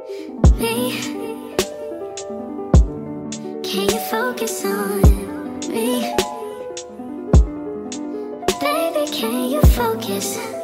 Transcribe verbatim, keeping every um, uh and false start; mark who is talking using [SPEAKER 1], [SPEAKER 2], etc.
[SPEAKER 1] me? Can you focus on me? Baby, can you focus?